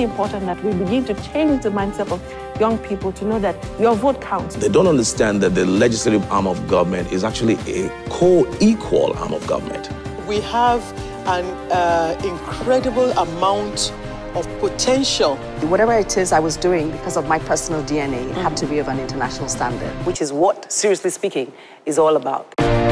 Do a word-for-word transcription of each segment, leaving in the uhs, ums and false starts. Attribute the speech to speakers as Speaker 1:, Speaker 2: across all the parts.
Speaker 1: important that we begin to change the mindset of young people to know that your vote counts.
Speaker 2: They don't understand that the legislative arm of government is actually a co-equal arm of government.
Speaker 3: We have an uh, incredible amount of potential.
Speaker 4: Whatever it is I was doing, because of my personal D N A, it mm-hmm. had to be of an international standard, which is what, seriously speaking, is all about.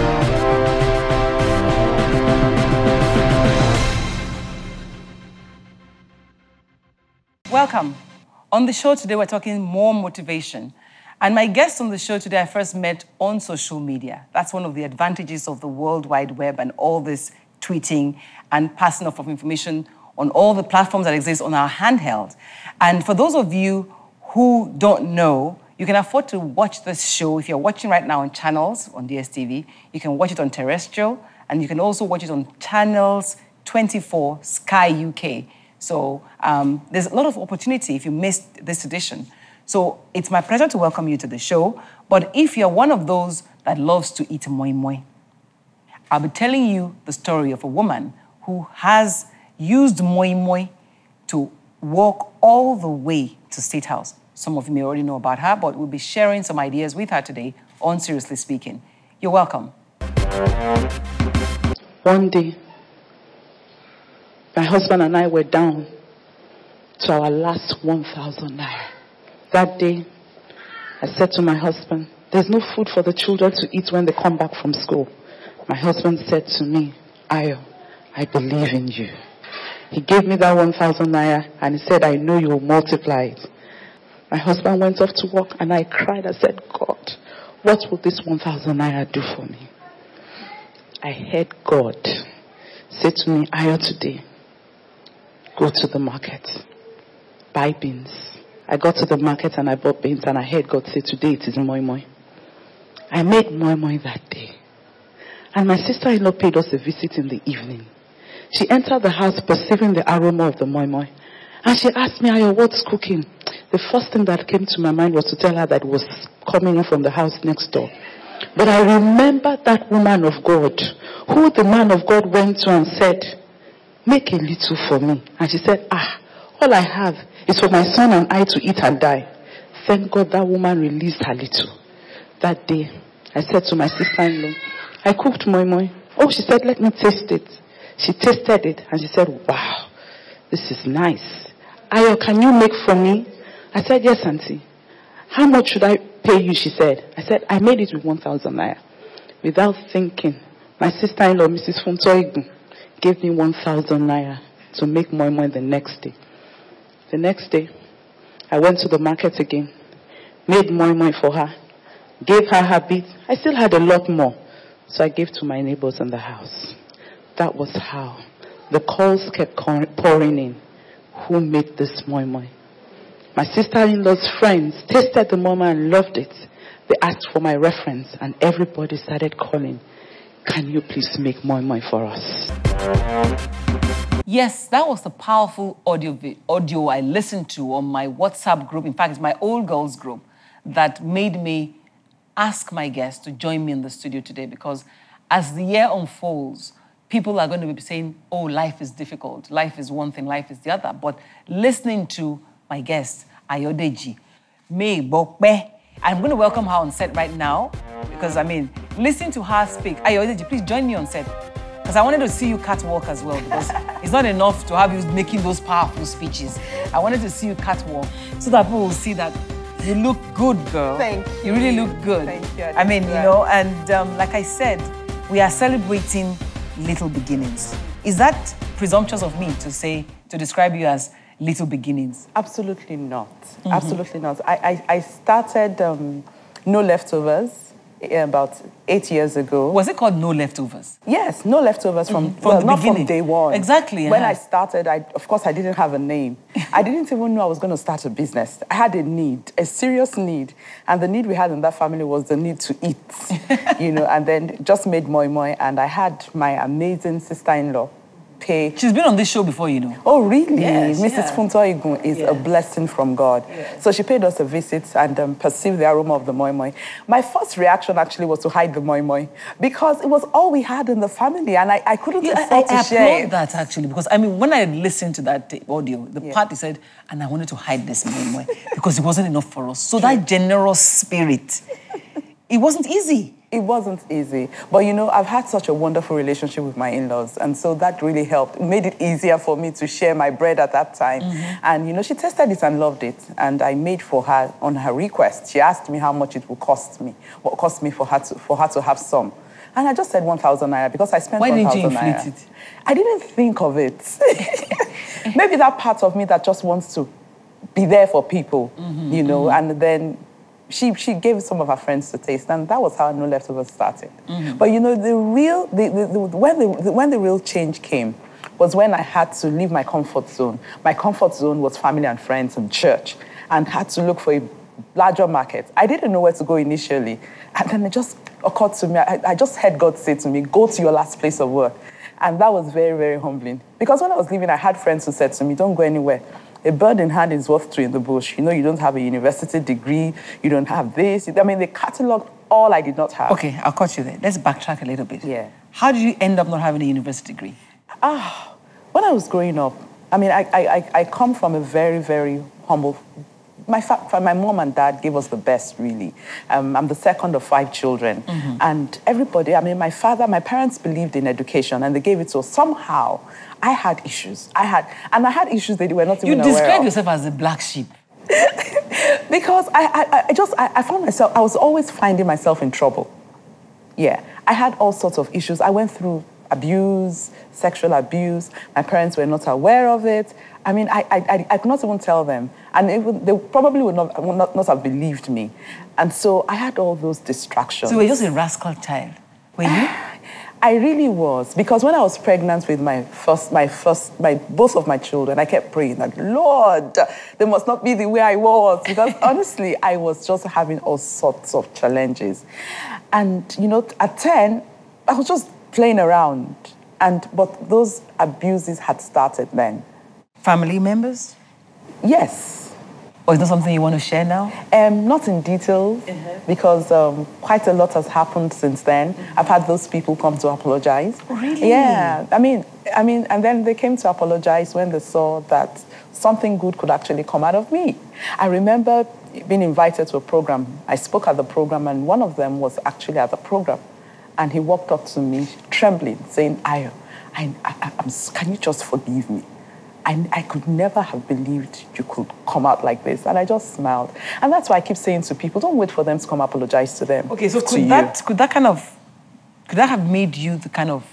Speaker 5: Welcome. On the show today, we're talking more motivation. And my guest on the show today, I first met on social media. That's one of the advantages of the World Wide Web and all this tweeting and passing off of information on all the platforms that exist on our handheld. And for those of you who don't know, you can afford to watch this show. If you're watching right now on channels, on D S T V, you can watch it on terrestrial, and you can also watch it on channels twenty-four, Sky U K. So um, there's a lot of opportunity if you missed this edition. So it's my pleasure to welcome you to the show. But if you're one of those that loves to eat Moin Moin, I'll be telling you the story of a woman who has used Moin Moin to walk all the way to State House. Some of you may already know about her, but we'll be sharing some ideas with her today on Seriously Speaking. You're welcome.
Speaker 6: One day, my husband and I were down to our last one thousand naira. That day, I said to my husband, there's no food for the children to eat when they come back from school. My husband said to me, Ayo, I believe in you. He gave me that one thousand naira and he said, I know you will multiply it. My husband went off to work and I cried. I said, God, what will this one thousand naira do for me? I heard God say to me, Ayo, today, go to the market, buy beans. I got to the market and I bought beans and I heard God say, today it is Moin Moin. I made Moin Moin that day. And my sister-in-law paid us a visit in the evening. She entered the house perceiving the aroma of the Moin Moin. And she asked me, Ayo, what's cooking? The first thing that came to my mind was to tell her that it was coming in from the house next door. But I remember that woman of God, who the man of God went to and said, make a little for me. And she said, ah, all I have is for my son and I to eat and die. Thank God that woman released her little. That day, I said to my sister-in-law, I cooked Moin Moin. Oh, she said, let me taste it. She tasted it and she said, wow, this is nice. Ayo, can you make for me? I said, yes, auntie. How much should I pay you? She said. I said, I made it with one thousand naira. Without thinking, my sister-in-law, Missus Funtoigun, gave me one thousand naira to make Moin Moin the next day. The next day, I went to the market again, made Moin Moin for her, gave her her bit. I still had a lot more, so I gave to my neighbors in the house. That was how the calls kept pouring in. Who made this Moin Moin? My sister-in-law's friends tasted the Moin Moin and loved it. They asked for my reference and everybody started calling. Can you please make Moin Moin for us?
Speaker 5: Yes, that was the powerful audio, audio I listened to on my WhatsApp group. In fact, it's my old girls group that made me ask my guests to join me in the studio today, because as the year unfolds, people are going to be saying, oh, life is difficult. Life is one thing, life is the other. But listening to my guest, Ayo Megbope, I'm going to welcome her on set right now because, I mean, listening to her speak. Ayo, please join me on set because I wanted to see you catwalk as well, because it's not enough to have you making those powerful speeches. I wanted to see you catwalk so that people will see that you look good, girl.
Speaker 3: Thank you.
Speaker 5: You really look good.
Speaker 3: Thank you.
Speaker 5: I mean, you know, and um, like I said, we are celebrating little beginnings. Is that presumptuous of me to say, to describe you as little beginnings?
Speaker 3: Absolutely not. Mm-hmm. Absolutely not. I, I, I started um, No Leftovers about eight years ago.
Speaker 5: Was it called No Leftovers?
Speaker 3: Yes, No Leftovers from,
Speaker 5: mm-hmm. from
Speaker 3: well,
Speaker 5: the
Speaker 3: not
Speaker 5: beginning.
Speaker 3: from day one.
Speaker 5: Exactly.
Speaker 3: When
Speaker 5: uh-huh.
Speaker 3: I started, I, of course, I didn't have a name. I didn't even know I was going to start a business. I had a need, a serious need. And the need we had in that family was the need to eat, you know, and then just made Moin Moin. And I had my amazing sister-in-law okay.
Speaker 5: She's been on this show before, you know.
Speaker 3: Oh, really?
Speaker 5: Yes,
Speaker 3: Missus
Speaker 5: yeah.
Speaker 3: Funto Igun is
Speaker 5: Yes.
Speaker 3: a blessing from God.
Speaker 5: Yes.
Speaker 3: So she paid us a visit and um, perceived the aroma of the Moin Moin. My first reaction actually was to hide the Moin Moin because it was all we had in the family and I, I couldn't
Speaker 5: Yeah,
Speaker 3: afford
Speaker 5: I, I
Speaker 3: to share
Speaker 5: applaud
Speaker 3: it.
Speaker 5: that actually because I mean when I listened to that tape audio, the
Speaker 3: Yeah.
Speaker 5: part he said, and I wanted to hide this Moin Moin because it wasn't enough for us. So that generous spirit, it wasn't easy.
Speaker 3: It wasn't easy. But, you know, I've had such a wonderful relationship with my in-laws. And so that really helped. It made it easier for me to share my bread at that time. Mm-hmm. And, you know, she tested it and loved it. And I made for her, on her request, she asked me how much it would cost me, what cost me for her to, for her to have some. And I just said one thousand naira because I spent
Speaker 5: Why
Speaker 3: one
Speaker 5: didn't you
Speaker 3: thousand naira.
Speaker 5: inflate it?
Speaker 3: I didn't think of it. Maybe that part of me that just wants to be there for people, mm-hmm, you know, mm-hmm. and then She, she gave some of her friends to taste, and that was how No Leftovers started. Mm-hmm. But you know, the real, the, the, the, when, the, the, when the real change came was when I had to leave my comfort zone. My comfort zone was family and friends and church, and had to look for a larger market. I didn't know where to go initially, and then it just occurred to me, I, I just heard God say to me, go to your last place of work. And that was very, very humbling. Because when I was leaving, I had friends who said to me, don't go anywhere. A bird in hand is worth two in the bush. You know, you don't have a university degree. You don't have this. I mean, they catalogued all I did not have.
Speaker 5: Okay, I'll cut you there. Let's backtrack a little bit.
Speaker 3: Yeah.
Speaker 5: How did you end up not having a university degree?
Speaker 3: Ah, when I was growing up, I mean, I, I, I come from a very, very humble... My, fa my mom and dad gave us the best, really. Um, I'm the second of five children. Mm-hmm. And everybody, I mean, my father, my parents believed in education and they gave it to us. Somehow, I had issues. I had, and I had issues that they were not even
Speaker 5: you
Speaker 3: aware of.
Speaker 5: You describe yourself as a black sheep.
Speaker 3: Because I, I, I just, I, I found myself, I was always finding myself in trouble. Yeah, I had all sorts of issues. I went through abuse, sexual abuse. My parents were not aware of it. I mean, I, I, I could not even tell them. And even, they probably would not, would not, not have believed me. And so I had all those distractions.
Speaker 5: So you were just a rascal child, were you?
Speaker 3: I really was. Because when I was pregnant with my first, my first, my, both of my children, I kept praying that, Lord, they must not be the way I was. Because honestly, I was just having all sorts of challenges. And, you know, at ten, I was just playing around. And, but those abuses had started then.
Speaker 5: Family members?
Speaker 3: Yes.
Speaker 5: Or is that something you want to share now?
Speaker 3: Um, not in detail, uh-huh. because um, quite a lot has happened since then. Mm-hmm. I've had those people come to apologize.
Speaker 5: Really?
Speaker 3: Yeah. I mean, I mean, and then they came to apologize when they saw that something good could actually come out of me. I remember being invited to a program. I spoke at the program, and one of them was actually at the program. And he walked up to me, trembling, saying, Ayo, I, I, I'm, can you just forgive me? I, I could never have believed you could come out like this. And I just smiled. And that's why I keep saying to people, don't wait for them to come apologize to them.
Speaker 5: Okay, so could that, could that kind of, could that have made you the kind of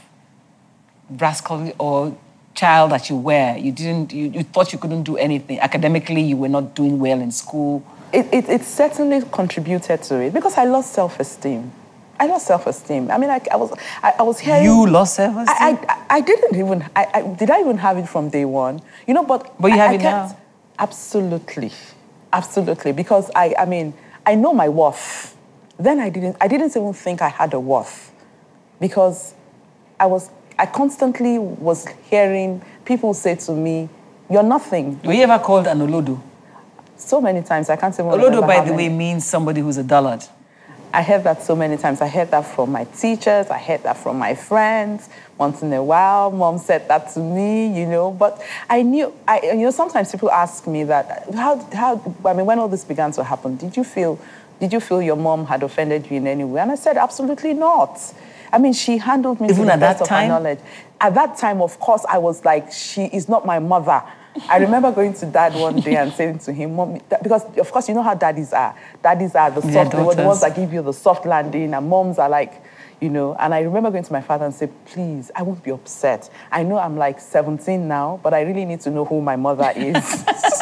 Speaker 5: rascal or child that you were? You didn't, you, you thought you couldn't do anything. Academically, you were not doing well in school.
Speaker 3: It, it, it certainly contributed to it because I lost self-esteem. I lost self-esteem. I mean, I, I was, I, I was hearing...
Speaker 5: You lost self-esteem?
Speaker 3: I, I, I didn't even... I, I, did I even have it from day one? You know, but...
Speaker 5: But you
Speaker 3: I,
Speaker 5: have
Speaker 3: I
Speaker 5: it
Speaker 3: kept,
Speaker 5: now?
Speaker 3: Absolutely. Absolutely. Because I, I mean, I know my worth. Then I didn't, I didn't even think I had a worth. Because I was... I constantly was hearing people say to me, you're nothing.
Speaker 5: Were you ever called an Olodo?
Speaker 3: So many times, I can't even
Speaker 5: Olodo, by the
Speaker 3: many.
Speaker 5: way, means somebody who's a dullard.
Speaker 3: I heard that so many times. I heard that from my teachers. I heard that from my friends. Once in a while, mom said that to me, you know. But I knew, I, you know, sometimes people ask me that, how, how, I mean, when all this began to happen, did you feel, did you feel your mom had offended you in any way? And I said, absolutely not. I mean, she handled me to the best of her knowledge. At that time, of course, I was like, she is not my mother. I remember going to dad one day and saying to him, Mom, because of course you know how daddies are. Daddies are the soft, they were the ones that give you the soft landing, and moms are like, you know. And I remember going to my father and say, please, I won't be upset. I know I'm like seventeen now, but I really need to know who my mother is.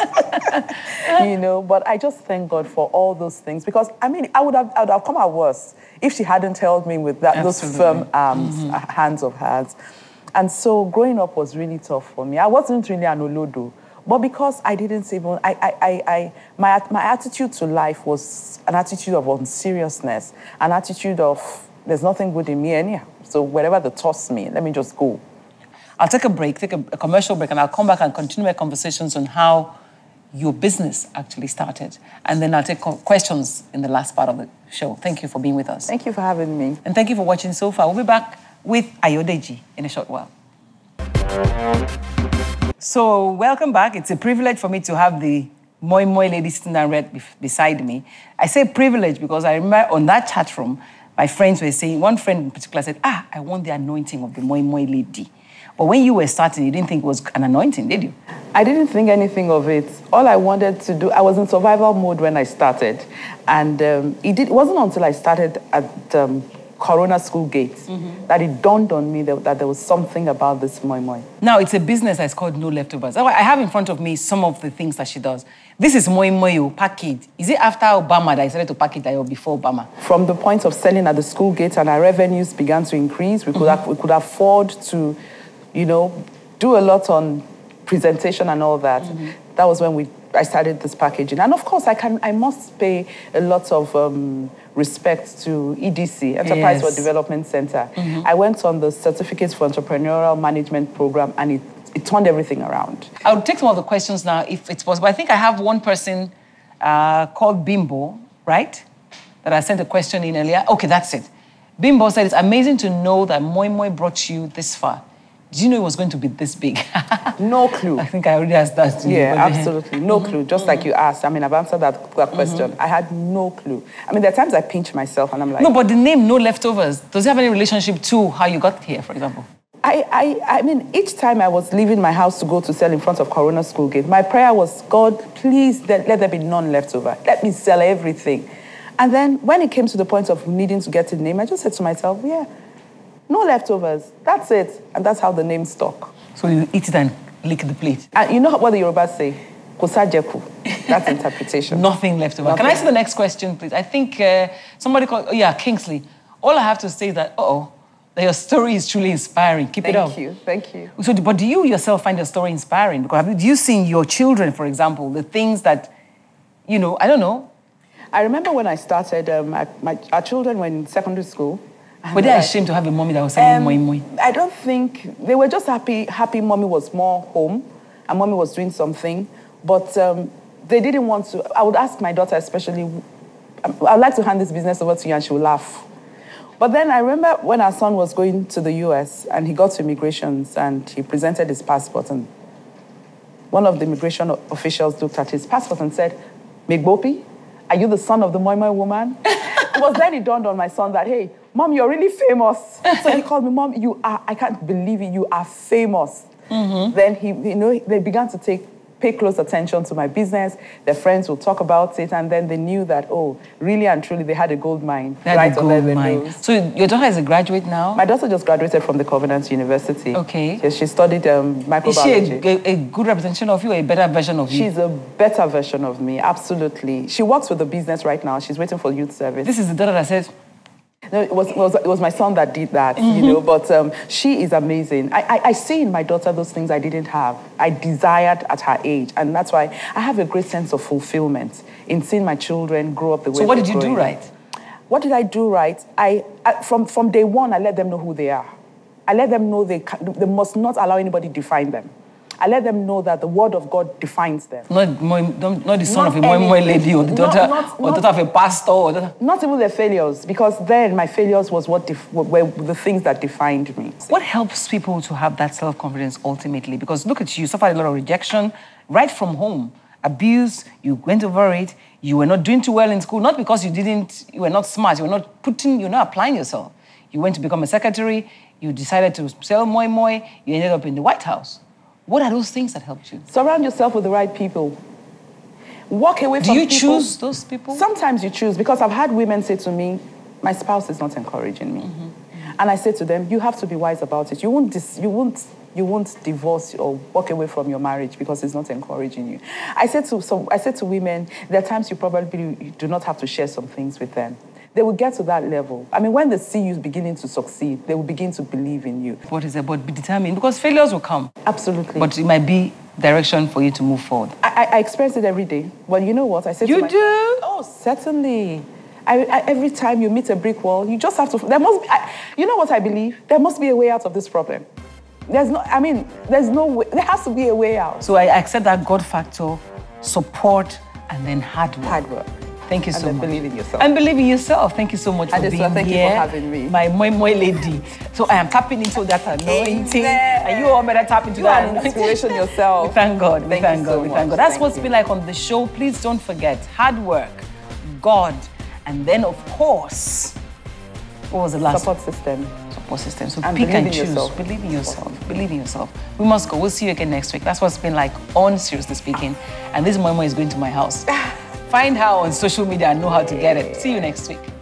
Speaker 3: You know, but I just thank God for all those things because I mean, I would have, I would have come out worse if she hadn't held me with that, those firm arms, mm-hmm. hands of hers. And so growing up was really tough for me. I wasn't really an Olodo, but because I didn't even, I, I, I, I my, my attitude to life was an attitude of unseriousness, an attitude of there's nothing good in me anyhow. So wherever they toss me, let me just go.
Speaker 5: I'll take a break, take a, a commercial break, and I'll come back and continue my conversations on how your business actually started. And then I'll take questions in the last part of the show. Thank you for being with us.
Speaker 3: Thank you for having me.
Speaker 5: And thank you for watching so far. We'll be back with Ayo Megbope in a short while. So, welcome back. It's a privilege for me to have the Moin Moin lady sitting down right beside me. I say privilege because I remember on that chat room, my friends were saying, one friend in particular said, ah, I want the anointing of the Moin Moin lady. But when you were starting, you didn't think it was an anointing, did you?
Speaker 3: I didn't think anything of it. All I wanted to do, I was in survival mode when I started. And um, it, did, it wasn't until I started at um, Corona School Gates mm-hmm. that it dawned on me that, that there was something about this Moin Moin.
Speaker 5: Now, it's a business that's called No Leftovers. I have in front of me some of the things that she does. This is Moin Moin packaged. Is it after Obama that I started to package that or before Obama?
Speaker 3: From the point of selling at the school gate and our revenues began to increase, we could, mm-hmm. have, we could afford to, you know, do a lot on presentation and all that. Mm-hmm. That was when we I started this packaging. And of course, I can I must pay a lot of um, respect to E D C, Enterprise yes. for Development Center. Mm-hmm. I went on the Certificates for Entrepreneurial Management program, and it, it turned everything around.
Speaker 5: I'll take some of the questions now, if it's possible. I think I have one person uh, called Bimbo, right? That I sent a question in earlier. Okay, that's it. Bimbo said, it's amazing to know that Moin Moin brought you this far. Did you know it was going to be this big?
Speaker 3: No clue.
Speaker 5: I think I already asked that to
Speaker 3: yeah,
Speaker 5: you.
Speaker 3: Yeah, absolutely. No mm-hmm. clue. Just mm-hmm. like you asked. I mean, I've answered that, that question. Mm-hmm. I had no clue. I mean, there are times I pinch myself and I'm like...
Speaker 5: No, but the name No Leftovers, does it have any relationship to how you got here, for example?
Speaker 3: I, I, I mean, each time I was leaving my house to go to sell in front of Corona School Gate, my prayer was, God, please let, let there be none left over. Let me sell everything. And then when it came to the point of needing to get a name, I just said to myself, yeah, no leftovers. That's it. And that's how the name stuck.
Speaker 5: So you eat it and lick the plate.
Speaker 3: And you know what the Yorubas say? Kosajeku. That's interpretation.
Speaker 5: Nothing left over. Nothing. Can I see the next question, please? I think uh, somebody called, oh yeah, Kingsley. All I have to say is that, uh-oh, that your story is truly inspiring. Keep
Speaker 3: thank
Speaker 5: it up.
Speaker 3: Thank you. Thank you.
Speaker 5: So, but do you yourself find your story inspiring? Because have you seen your children, for example, the things that, you know, I don't know.
Speaker 3: I remember when I started, um, my, my, our children were in secondary school.
Speaker 5: Were they ashamed to have a mommy that was selling um, Moin Moin?
Speaker 3: I don't think, they were just happy, happy mommy was more home and mommy was doing something. But um, they didn't want to, I would ask my daughter especially, I'd like to hand this business over to you and she would laugh. But then I remember when our son was going to the U S and he got to immigrations and he presented his passport and one of the immigration officials looked at his passport and said, Megbope, are you the son of the Moin Moin woman? It was then it dawned on my son that, hey, Mom, you're really famous. So he called me, Mom, you are, I can't believe it, you are famous. Mm-hmm. Then he, you know, they began to take, pay close attention to my business. Their friends will talk about it, and then they knew that, oh, really and truly, they had a gold mine.
Speaker 5: They had right a gold mine. So your daughter is a graduate now?
Speaker 3: My daughter just graduated from the Covenant University.
Speaker 5: Okay.
Speaker 3: She, she studied um, microbiology.
Speaker 5: Is she a, a, a good representation of you, or a better version of you?
Speaker 3: She's a better version of me, absolutely. She works with the business right now. She's waiting for youth service.
Speaker 5: This is the daughter that says,
Speaker 3: no, it was, it was, it was my son that did that, mm-hmm. you know, but um, she is amazing. I, I, I see in my daughter those things I didn't have. I desired at her age, and that's why I have a great sense of fulfillment in seeing my children grow up the way
Speaker 5: So what did you
Speaker 3: growing.
Speaker 5: do right?
Speaker 3: What did I do right? I, I from, from day one, I let them know who they are. I let them know they, can, they must not allow anybody to define them. I let them know that the word of God defines them.
Speaker 5: Not, not the son not of a Moin Moin lady or the daughter, not, not, or daughter of a pastor. Or daughter.
Speaker 3: Not even their failures, because then my failures was what def were the things that defined me.
Speaker 5: What helps people to have that self-confidence ultimately? Because look at you, you suffered a lot of rejection right from home. Abuse, you went over it, you were not doing too well in school, not because you didn't, you were not smart, you were not putting, you're not applying yourself. You went to become a secretary, you decided to sell Moin Moin, you ended up in the White House. What are those things that helped you?
Speaker 3: Surround yourself with the right people. Walk away from people.
Speaker 5: Do you choose those people?
Speaker 3: Sometimes you choose, because I've had women say to me, my spouse is not encouraging me. Mm-hmm. And I say to them, you have to be wise about it. You won't, dis you won't, you won't divorce or walk away from your marriage because it's not encouraging you. I said to, so I said to women, there are times you probably do not have to share some things with them. They will get to that level. I mean, when they see you beginning to succeed, they will begin to believe in you.
Speaker 5: What is it about? Be determined, because failures will come.
Speaker 3: Absolutely.
Speaker 5: But it might be direction for you to move forward.
Speaker 3: I, I, I experience it every day. Well, you know what? I said
Speaker 5: you
Speaker 3: to my,
Speaker 5: do?
Speaker 3: Oh, certainly. I, I, every time you meet a brick wall, you just have to, there must be, I, you know what I believe? There must be a way out of this problem. there's no, I mean, there's no way, there has to be a way out.
Speaker 5: So I accept that God factor, support, and then hard work.
Speaker 3: Hard work.
Speaker 5: Thank you so
Speaker 3: and
Speaker 5: much.
Speaker 3: And believe in yourself.
Speaker 5: And believe in yourself. Thank you so much for
Speaker 3: Adesua,
Speaker 5: being
Speaker 3: thank
Speaker 5: here.
Speaker 3: you for having me.
Speaker 5: My Moin Moin lady. So I am tapping into that anointing.
Speaker 3: Amen.
Speaker 5: And you all better tap into
Speaker 3: you
Speaker 5: that
Speaker 3: are an
Speaker 5: anointing.
Speaker 3: inspiration yourself.
Speaker 5: We thank God. We
Speaker 3: thank
Speaker 5: thank
Speaker 3: you
Speaker 5: God.
Speaker 3: so
Speaker 5: we
Speaker 3: much.
Speaker 5: thank God. That's
Speaker 3: thank
Speaker 5: what's
Speaker 3: you.
Speaker 5: been like on the show. Please don't forget hard work, God, and then of course, what was the last
Speaker 3: support system?
Speaker 5: Support system. So
Speaker 3: and
Speaker 5: pick and
Speaker 3: in
Speaker 5: choose.
Speaker 3: Yourself.
Speaker 5: Believe in yourself. Believe in yourself. We must go. We'll see you again next week. That's what's been like on Seriously Speaking. And this Moin Moin is going to my house. Find her on social media and know how to get it. See you next week.